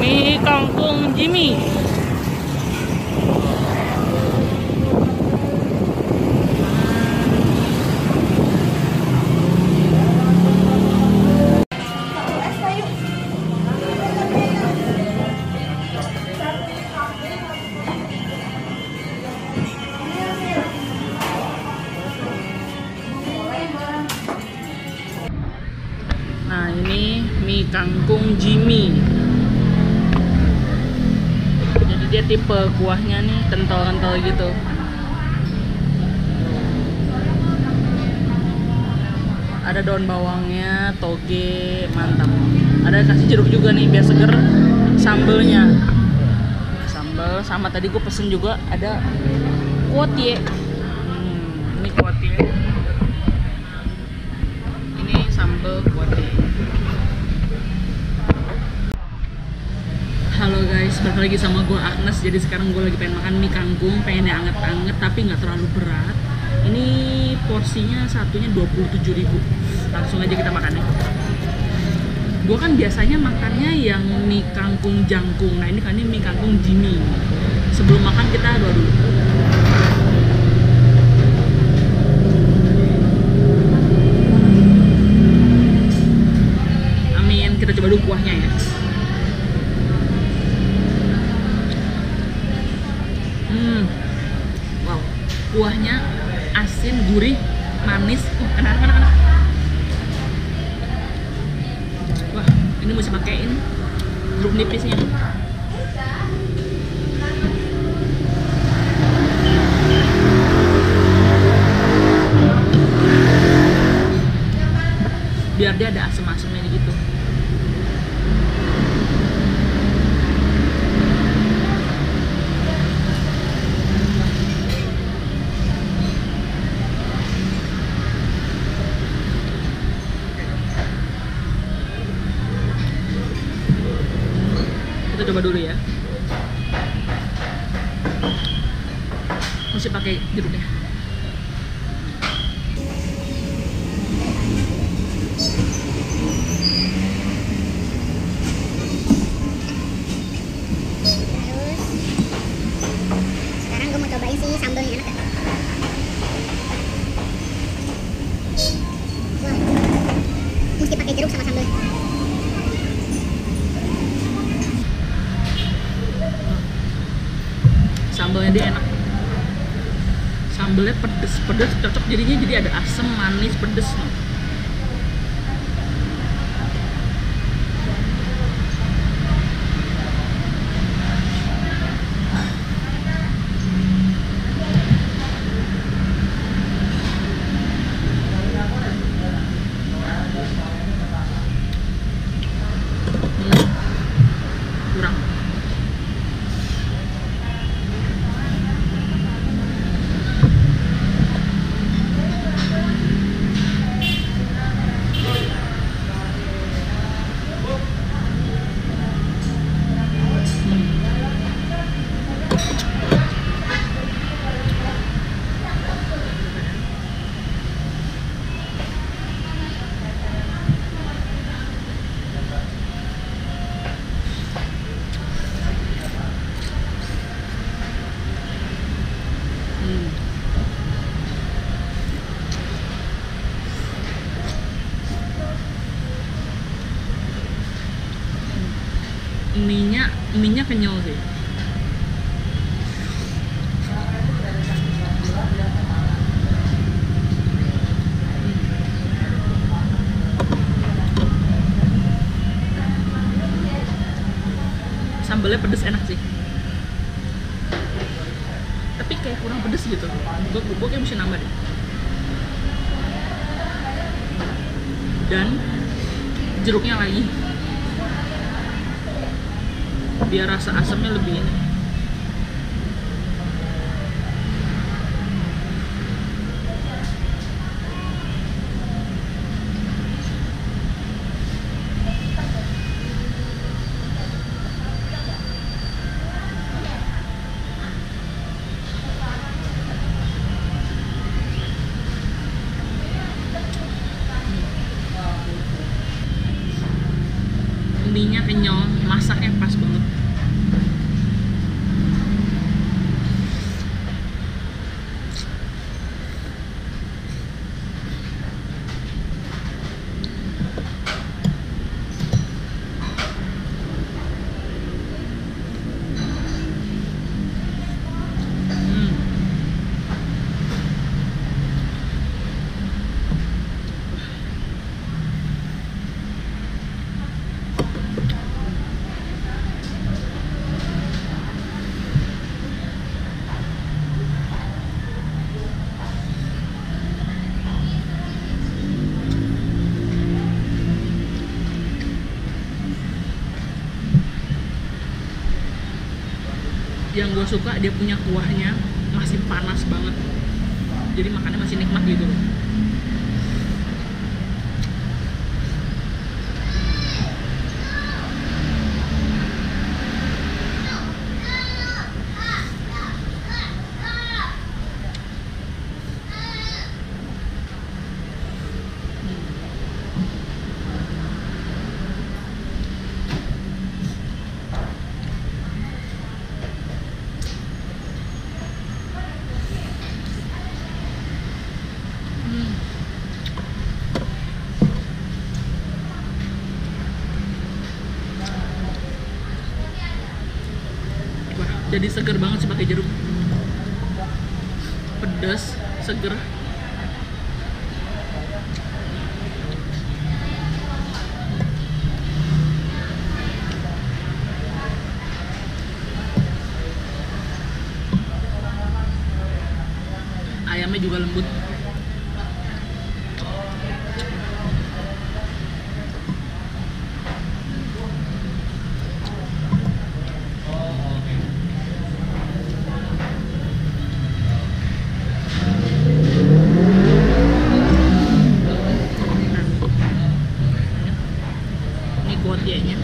Mie kangkung Jimmy. Nah, ini mie kangkung Jimmy. Jadi dia tipe kuahnya nih kental-kental gitu. Ada daun bawangnya, toge, mantap. Ada kasih jeruk juga nih biar seger. Sambelnya, sambel sama tadi gue pesen juga ada kuotie. Ini kuotie. Ini sambel kuotie. Halo guys, balik lagi sama gue Agnes. Jadi sekarang gue lagi pengen makan mie kangkung, pengen yang anget-anget tapi nggak terlalu berat. Ini porsinya satunya 27.000. Langsung aja kita makan nih. Gue kan biasanya makannya yang mie kangkung jangkung. Nah ini kan mie kangkung Jimmy. Sebelum makan kita doa dulu. Amin. Kita coba dulu kuahnya ya. Wow, kuahnya asin, gurih, manis. Enak. Wah, ini mesti pakein jeruk nipisnya. Biar dia ada asem-asemnya gitu. Kita coba dulu ya. Mesti pakai jeruknya. Sekarang gue mau cobain sih sambelnya, enak gak? Wah, mesti pakai jeruk sama sambel. Sambelnya dia enak. Sambelnya pedes cocok jadinya, jadi ada asam, manis, pedes. Kurang. Mie-nya kenyal sih. Sambelnya pedes, enak sih. Tapi kayak kurang pedes gitu. Gue kayak mesti nambah deh. Dan jeruknya lagi, biar rasa asamnya lebih ini. Mie-nya kenyal, masaknya pas banget. Yang gue suka dia punya kuahnya masih panas banget, jadi makannya masih nikmat gitu loh. Jadi seger banget sih pakai jeruk, pedas, seger. Ayamnya juga lembut. Ini kuotianya.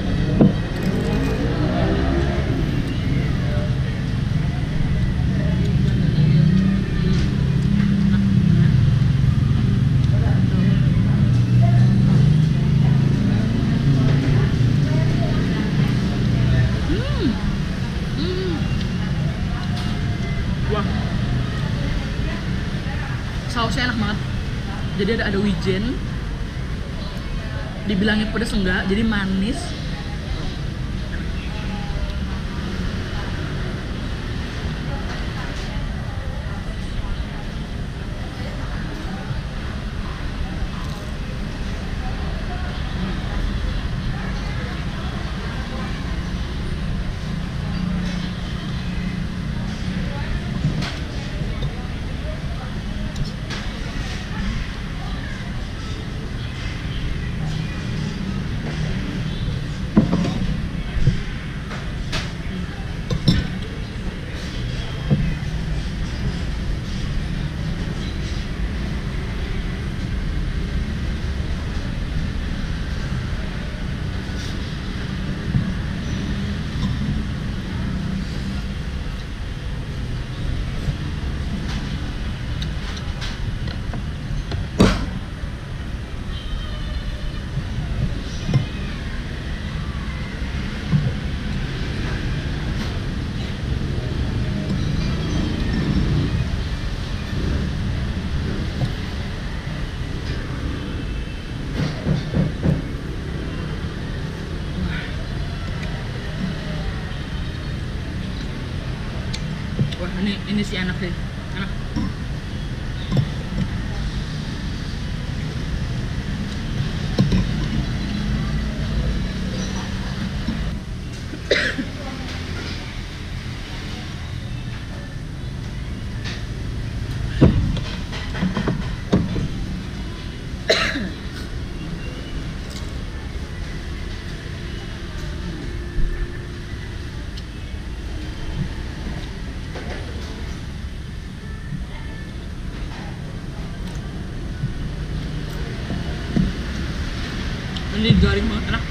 Wah, sausnya enak banget. Jadi ada wijen, dibilangnya pedas enggak, jadi manis. Wah, ini sih enak sih, enak. Ini garing banget, enak.